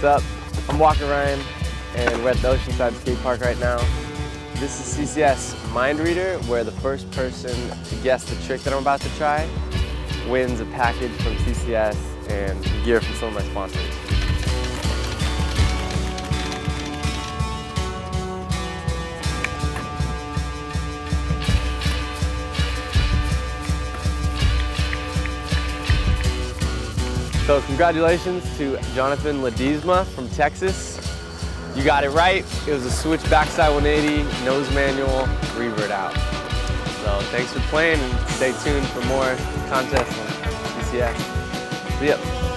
What's up? I'm Walker Ryan, and we're at the Oceanside skate park right now. This is CCS Mind Reader, where the first person to guess the trick that I'm about to try wins a package from CCS and gear from some of my sponsors. So congratulations to Jonathan Ledesma from Texas. You got it right. It was a switch backside 180, nose manual, revert out. So thanks for playing and stay tuned for more contests on CCS. See ya.